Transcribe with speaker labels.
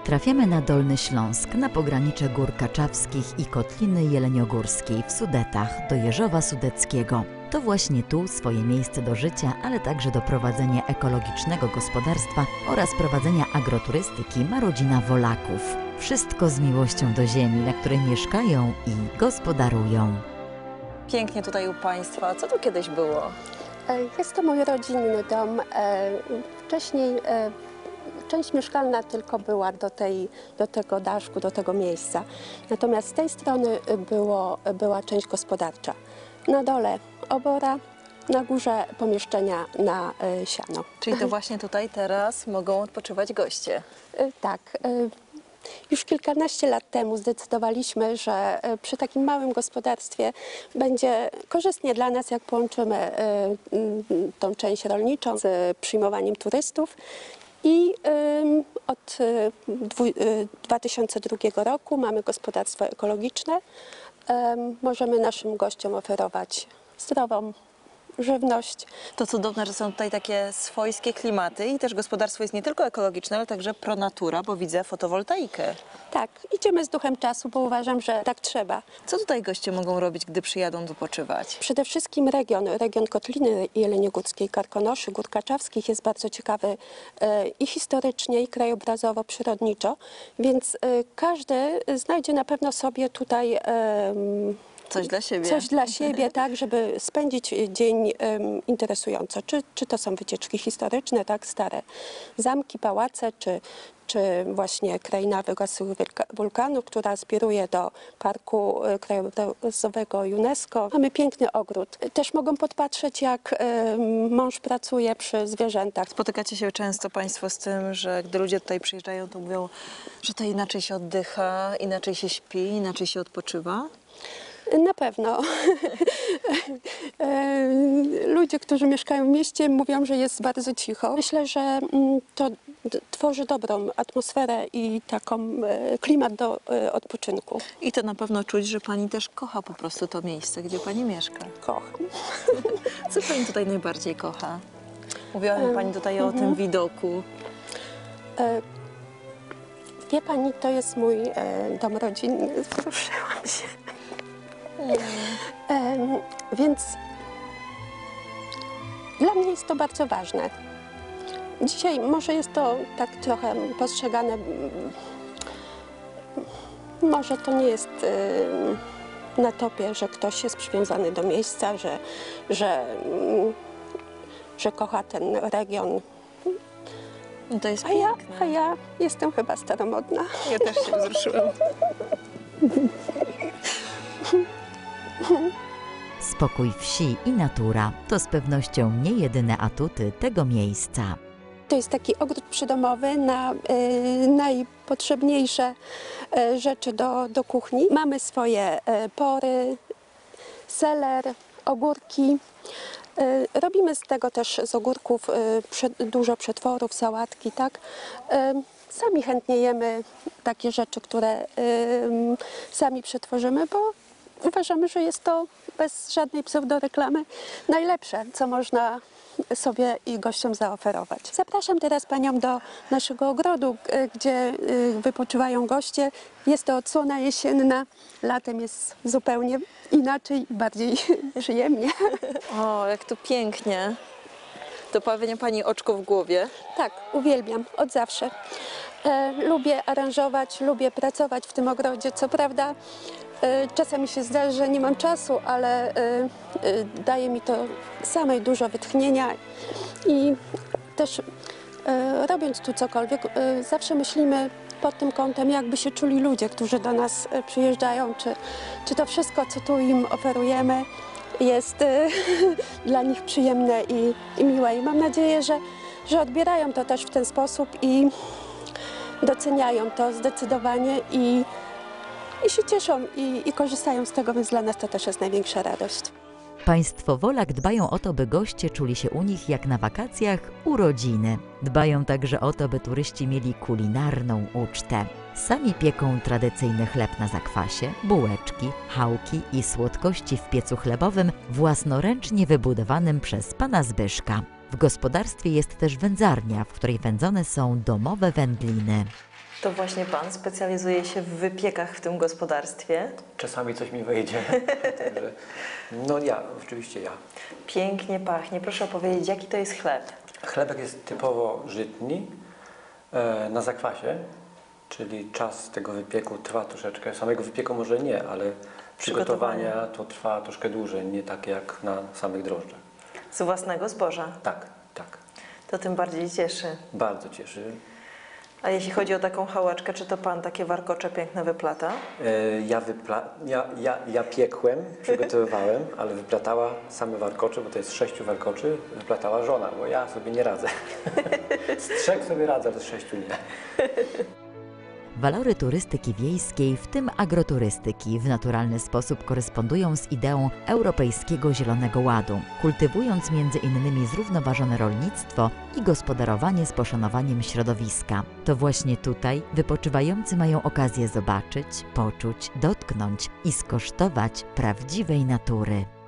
Speaker 1: Trafiamy na Dolny Śląsk, na pogranicze Gór Kaczawskich i Kotliny Jeleniogórskiej w Sudetach do Jeżowa Sudeckiego. To właśnie tu swoje miejsce do życia, ale także do prowadzenia ekologicznego gospodarstwa oraz prowadzenia agroturystyki ma rodzina Wolaków. Wszystko z miłością do ziemi, na której mieszkają i gospodarują.
Speaker 2: Pięknie tutaj u Państwa. Co tu kiedyś było?
Speaker 3: Jest to mój rodzinny dom. Wcześniej część mieszkalna tylko była do tego daszku, do tego miejsca. Natomiast z tej strony była część gospodarcza. Na dole obora, na górze pomieszczenia na siano.
Speaker 2: Czyli to właśnie tutaj teraz mogą odpoczywać goście.
Speaker 3: Tak. Już kilkanaście lat temu zdecydowaliśmy, że przy takim małym gospodarstwie będzie korzystnie dla nas, jak połączymy tą część rolniczą z przyjmowaniem turystów. I od 2002 roku mamy gospodarstwo ekologiczne. Możemy naszym gościom oferować zdrową żywność.
Speaker 2: To cudowne, że są tutaj takie swojskie klimaty i też gospodarstwo jest nie tylko ekologiczne, ale także pronatura, bo widzę fotowoltaikę.
Speaker 3: Tak, idziemy z duchem czasu, bo uważam, że tak trzeba.
Speaker 2: Co tutaj goście mogą robić, gdy przyjadą tu poczywać?
Speaker 3: Przede wszystkim region Kotliny Jeleniogórskiej, Karkonoszy, Gór Kaczawskich jest bardzo ciekawy i historycznie, i krajobrazowo, przyrodniczo, więc każdy znajdzie na pewno sobie tutaj
Speaker 2: coś dla siebie.
Speaker 3: Coś dla siebie, tak, żeby spędzić dzień interesująco. Czy to są wycieczki historyczne, tak, stare zamki, pałace, czy właśnie kraina wygasłych wulkanów, która aspiruje do Parku Krajobrazowego UNESCO. Mamy piękny ogród. Też mogą podpatrzeć, jak mąż pracuje przy zwierzętach.
Speaker 2: Spotykacie się często Państwo z tym, że gdy ludzie tutaj przyjeżdżają, to mówią, że to inaczej się oddycha, inaczej się śpi, inaczej się odpoczywa?
Speaker 3: Na pewno. Ludzie, którzy mieszkają w mieście, mówią, że jest bardzo cicho. Myślę, że to tworzy dobrą atmosferę i taką klimat do odpoczynku.
Speaker 2: I to na pewno czuć, że Pani też kocha po prostu to miejsce, gdzie Pani mieszka.
Speaker 3: Kocham.
Speaker 2: Co Pani tutaj najbardziej kocha? Mówiła mi Pani tutaj o tym widoku.
Speaker 3: Wie Pani, to jest mój dom rodzinny. Wzruszyłam się. Więc dla mnie jest to bardzo ważne. Dzisiaj może jest to tak trochę postrzegane, może to nie jest na topie, że ktoś jest przywiązany do miejsca, że kocha ten region.
Speaker 2: No to jest piękne.
Speaker 3: A ja jestem chyba staromodna.
Speaker 2: Ja też się wzruszyłam.
Speaker 1: Spokój wsi i natura to z pewnością nie jedyne atuty tego miejsca.
Speaker 3: To jest taki ogród przydomowy na najpotrzebniejsze rzeczy do kuchni. Mamy swoje pory, seler, ogórki. Robimy z tego też z ogórków dużo przetworów, sałatki, tak? Sami chętnie jemy takie rzeczy, które sami przetworzymy, bo uważamy, że jest to bez żadnej pseudoreklamy najlepsze, co można sobie i gościom zaoferować. Zapraszam teraz Panią do naszego ogrodu, gdzie wypoczywają goście. Jest to odsłona jesienna. Latem jest zupełnie inaczej, bardziej przyjemnie.
Speaker 2: O, jak tu pięknie. To pewnie Pani oczko w głowie.
Speaker 3: Tak, uwielbiam od zawsze. Lubię aranżować, lubię pracować w tym ogrodzie. Co prawda czasami się zdarza, że nie mam czasu, ale daje mi to samej dużo wytchnienia i też robiąc tu cokolwiek, zawsze myślimy pod tym kątem, jakby się czuli ludzie, którzy do nas przyjeżdżają, czy to wszystko, co tu im oferujemy, jest dla nich przyjemne i miłe. I mam nadzieję, że odbierają to też w ten sposób i doceniają to zdecydowanie i się cieszą i korzystają z tego, więc dla nas to też jest największa radość.
Speaker 1: Państwo Wolak dbają o to, by goście czuli się u nich jak na wakacjach u rodziny. Dbają także o to, by turyści mieli kulinarną ucztę. Sami pieką tradycyjny chleb na zakwasie, bułeczki, chałki i słodkości w piecu chlebowym własnoręcznie wybudowanym przez pana Zbyszka. W gospodarstwie jest też wędzarnia, w której wędzone są domowe wędliny.
Speaker 2: To właśnie pan specjalizuje się w wypiekach w tym gospodarstwie.
Speaker 4: Czasami coś mi wejdzie. Także, no ja, oczywiście ja.
Speaker 2: Pięknie pachnie. Proszę opowiedzieć, jaki to jest chleb?
Speaker 4: Chlebek jest typowo żytni, na zakwasie, czyli czas tego wypieku trwa troszeczkę. Samego wypieku może nie, ale przygotowania to trwa troszkę dłużej, nie tak jak na samych drożdżach.
Speaker 2: Z własnego zboża.
Speaker 4: Tak, tak.
Speaker 2: To tym bardziej cieszy.
Speaker 4: Bardzo cieszy.
Speaker 2: A jeśli chodzi o taką chałaczkę, czy to pan takie warkocze piękne wyplata?
Speaker 4: Ja piekłem, przygotowywałem, ale wyplatała same warkocze, bo to jest 6 warkoczy, wyplatała żona, bo ja sobie nie radzę. Z 3 sobie radzę, ale z 6 nie.
Speaker 1: Walory turystyki wiejskiej, w tym agroturystyki, w naturalny sposób korespondują z ideą Europejskiego Zielonego Ładu, kultywując między innymi zrównoważone rolnictwo i gospodarowanie z poszanowaniem środowiska. To właśnie tutaj wypoczywający mają okazję zobaczyć, poczuć, dotknąć i skosztować prawdziwej natury.